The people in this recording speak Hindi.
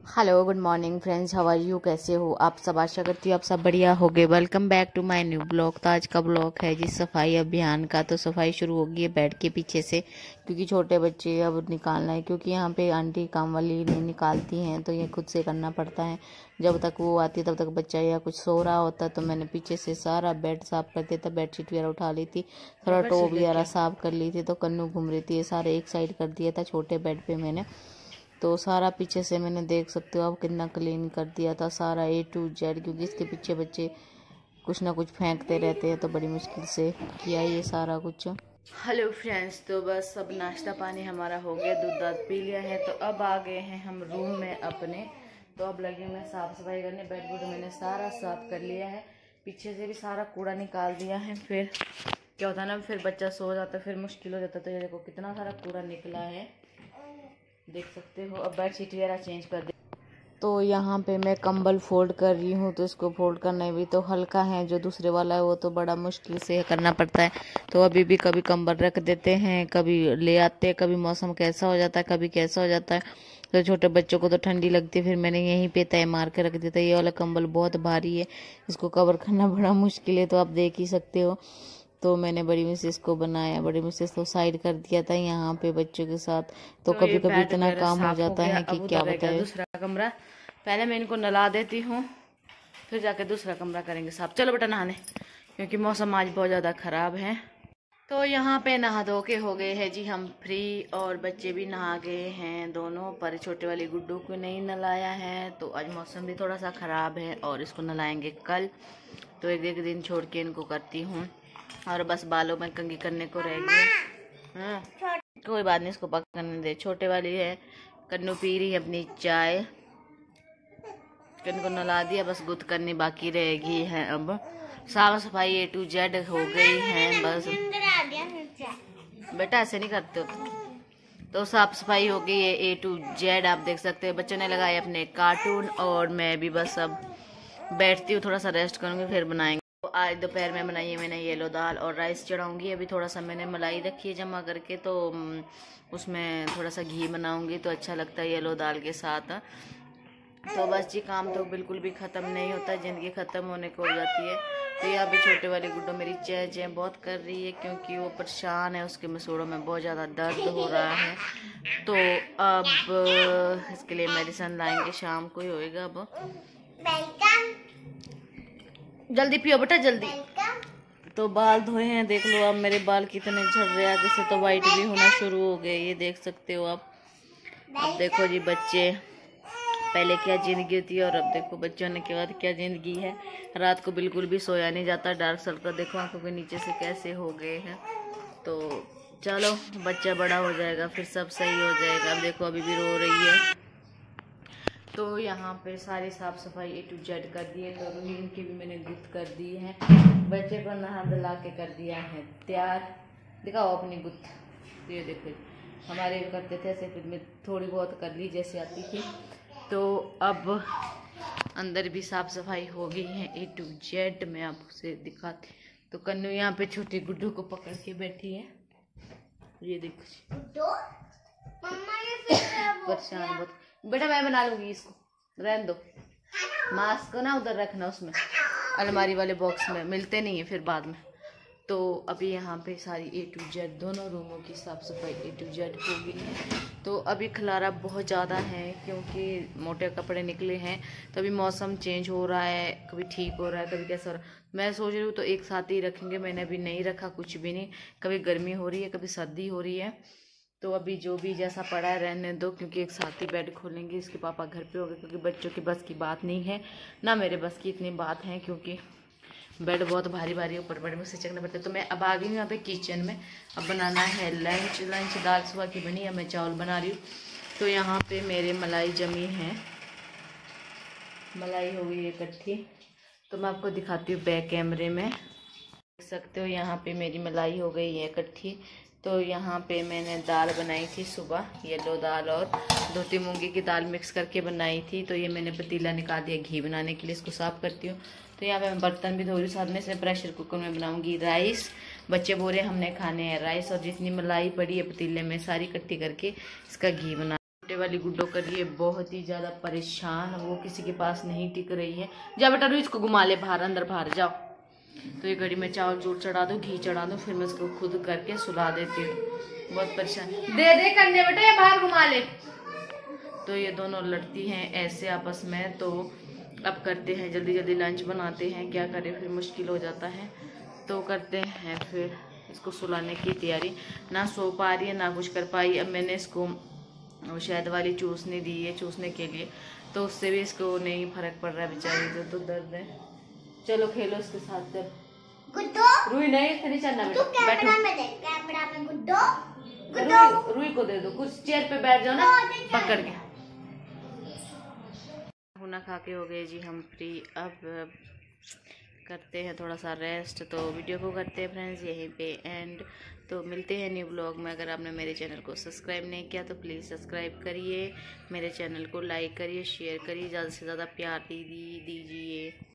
Hello good morning friends, how are you? कैसे हो आप सब? आशा करती हूँ आप सब बढ़िया होगे। Welcome back to my new blog. तो आज का ब्लॉग है जी सफाई अभियान का। तो सफाई शुरू होगी है बेड के पीछे से, क्योंकि छोटे बच्चे अब निकालना है, क्योंकि यहाँ पे आंटी काम वाली नहीं निकालती हैं तो ये खुद से करना पड़ता है। जब तक वो आती है तब तक बच्चा या कुछ सो रहा होता है, तो मैंने पीछे से सारा बेड साफ कर दिया था, बेडशीट वगैरह उठा ली थी, थोड़ा टॉप वगैरह साफ कर ली थी। तो कन्नू घूम रही थी, ये सारे एक साइड कर दिया था छोटे बेड पे मैंने। तो सारा पीछे से मैंने देख सकते हो आप कितना क्लीन कर दिया था सारा A to Z, क्योंकि इसके पीछे बच्चे कुछ ना कुछ फेंकते रहते हैं, तो बड़ी मुश्किल से किया ये सारा कुछ। हेलो फ्रेंड्स, तो बस अब नाश्ता पानी हमारा हो गया, दूध दाद पी लिया है। तो अब आ गए हैं हम रूम में अपने। तो अब लगे मैं साफ़ सफाई करने। बेड बुड मैंने सारा साफ कर लिया है, पीछे से भी सारा कूड़ा निकाल दिया है। फिर क्या होता है ना, फिर बच्चा सो जाता है, फिर मुश्किल हो जाता है। तो ये देखो कितना सारा कूड़ा निकला है, देख सकते हो। अब बेडशीट वगैरह चेंज कर दे। तो यहाँ पे मैं कंबल फोल्ड कर रही हूँ, तो इसको फोल्ड करना भी तो हल्का है, जो दूसरे वाला है वो तो बड़ा मुश्किल से करना पड़ता है। तो अभी भी कभी कंबल रख देते हैं, कभी ले आते हैं, कभी मौसम कैसा हो जाता है, कभी कैसा हो जाता है। तो छोटे बच्चों को तो ठंडी लगती है, फिर मैंने यहीं पे तय मार के रख देता है। ये वाला कंबल बहुत भारी है, इसको कवर करना बड़ा मुश्किल है, तो आप देख ही सकते हो। तो मैंने बड़ी मिसेस को बनाया, बड़ी मिसेस को साइड कर दिया था यहाँ पे बच्चों के साथ। तो कभी कभी इतना काम हो जाता है कि क्या बताए। दूसरा कमरा पहले मैं इनको नला देती हूँ, फिर जाके दूसरा कमरा करेंगे साफ। चलो बेटा नहाने, क्योंकि मौसम आज बहुत ज़्यादा ख़राब है। तो यहाँ पे नहा धो के हो गए हैं जी हम फ्री, और बच्चे भी नहा गए हैं दोनों। पर छोटे वाली गुड्डू को नहीं नलाया है, तो आज मौसम भी थोड़ा सा ख़राब है और इसको नलाएंगे कल। तो एक एक दिन छोड़ के इनको करती हूँ। और बस बालों में कंघी करने को रह गई। हाँ कोई बात नहीं, इसको पकड़ने दे। छोटे वाली है, कन्नू पी रही है अपनी चाय। कन्नू को नला दिया, बस गुद करनी बाकी रहेगी है। अब साफ सफाई A to Z हो गई है बस। बेटा ऐसे नहीं करते हो। तो साफ सफाई हो गई है A to Z, आप देख सकते हैं। बच्चों ने लगाए अपने कार्टून, और मैं भी बस अब बैठती हूँ, थोड़ा सा रेस्ट करूँगी, फिर बनाएंगे। आज दोपहर में बनाई है मैंने येलो दाल और राइस चढ़ाऊंगी। अभी थोड़ा सा मैंने मलाई रखी है जमा करके, तो उसमें थोड़ा सा घी बनाऊंगी, तो अच्छा लगता है येलो दाल के साथ। तो बस जी काम तो बिल्कुल भी ख़त्म नहीं होता, ज़िंदगी ख़त्म होने को हो जाती है। तो यहाँ भी छोटे वाली गुड्डो मेरी चें चें बहुत कर रही है, क्योंकि वो परेशान है, उसके मसूड़ों में बहुत ज़्यादा दर्द हो रहा है। तो अब इसके लिए मेडिसिन लाएंगे, शाम को ही होएगा। अब जल्दी पियो बेटा जल्दी। तो बाल धोए हैं, देख लो अब मेरे बाल कितने झड़ रहे हैं, आगे से तो वाइट भी होना शुरू हो गए, ये देख सकते हो आप। अब देखो जी बच्चे, पहले क्या जिंदगी थी और अब देखो बच्चों ने के बाद क्या जिंदगी है। रात को बिल्कुल भी सोया नहीं जाता, डार्क सर्कल देखो आंखों के नीचे से कैसे हो गए हैं। तो चलो बच्चा बड़ा हो जाएगा, फिर सब सही हो जाएगा। अब देखो अभी भी रो रही है। तो यहाँ पे सारी साफ सफाई A to Z कर दी है। तो रूम की भी मैंने गुद कर दी है, बच्चे को नहा धुला के कर दिया है तैयार। दिखाओ अपनी गुद। तो ये देखो हमारे करते थे ऐसे, फिर मैं थोड़ी बहुत कर ली जैसे आती थी। तो अब अंदर भी साफ सफाई हो गई है A to Z, मैं आपसे दिखाती। तो कन्नू यहाँ पे छोटी गुड्डू को पकड़ के बैठी है, ये देखो परेशान बहुत। बेटा मैं बना लूंगी, इसको रहने दो। मास्क को ना उधर रखना, उसमें अलमारी वाले बॉक्स में, मिलते नहीं है फिर बाद में। तो अभी यहाँ पे सारी A to Z दोनों रूमों की साफ़ सफाई A to Z हो गई है। तो अभी खलारा बहुत ज़्यादा है, क्योंकि मोटे कपड़े निकले हैं। तो अभी मौसम चेंज हो रहा है, कभी ठीक हो रहा है, कभी कैसा हो रहा है। मैं सोच रही हूँ तो एक साथ ही रखेंगे, मैंने अभी नहीं रखा कुछ भी नहीं। कभी गर्मी हो रही है, कभी सर्दी हो रही है। तो अभी जो भी जैसा पड़ा है रहने दो, क्योंकि एक साथ ही बेड खोलेंगे। इसके पापा घर पे हो गए, क्योंकि बच्चों की बस की बात नहीं है ना, मेरे बस की इतनी बात है, क्योंकि बेड बहुत भारी भारी ऊपर बड़े मुझसे चढ़ना पड़ता है। तो मैं अब आ गई हूँ यहाँ पे किचन में। अब बनाना है लंच दाल सुबह की बनी है, मैं चावल बना रही हूँ। तो यहाँ पे मेरे मलाई जमी है, मलाई हो गई है इकट्ठी। तो मैं आपको दिखाती हूँ बैक कैमरे में, देख सकते हो यहाँ पे मेरी मलाई हो गई है इकट्ठी। तो यहाँ पे मैंने दाल बनाई थी सुबह, येलो दाल और धोती मूंगी की दाल मिक्स करके बनाई थी। तो ये मैंने पतीला निकाल दिया घी बनाने के लिए, इसको साफ़ करती हूँ। तो यहाँ पे मैं बर्तन भी धो रही हूँ, साथ में से प्रेशर कुकर में बनाऊंगी राइस। बच्चे बोले हमने खाने हैं राइस, और जितनी मलाई पड़ी है पतीले में सारी इकट्ठी करके इसका घी बना। छोटे वाली गुड्डो कर रही है बहुत ही ज्यादा परेशान, वो किसी के पास नहीं टिक रही है। जा बेटा रू इसको घुमा ले बाहर, अंदर बाहर जाओ। तो ये घड़ी में चावल चूर चढ़ा दो, घी चढ़ा दो, फिर मैं इसको खुद करके सुला देती हूँ। बहुत परेशान दे करने बेटा, ये बाहर घुमा ले। तो ये दोनों लड़ती हैं ऐसे आपस में। तो अब करते हैं जल्दी जल्दी लंच बनाते हैं, क्या करें फिर मुश्किल हो जाता है। तो करते हैं फिर इसको सुलाने की तैयारी। ना सो पा रही है ना कुछ कर पाई। अब मैंने इसको शहद वाली चूसनी दी है चूसने के लिए, तो उससे भी इसको नहीं फर्क पड़ रहा है बेचारी को, तो दर्द है। चलो खेलो इसके साथ। जब रुई नहीं इससे चलना बेटा, बैठो। रुई को दे दो कुछ, चेयर पे बैठ जाओ ना पकड़ के। खाना खा के हो गए जी हम फ्री। अब करते हैं थोड़ा सा रेस्ट, तो वीडियो को करते हैं फ्रेंड्स यहीं पे एंड। तो मिलते हैं न्यू ब्लॉग में। अगर आपने मेरे चैनल को सब्सक्राइब नहीं किया तो प्लीज़ सब्सक्राइब करिए, मेरे चैनल को लाइक करिए, शेयर करिए, ज़्यादा से ज़्यादा प्यार दीजिए।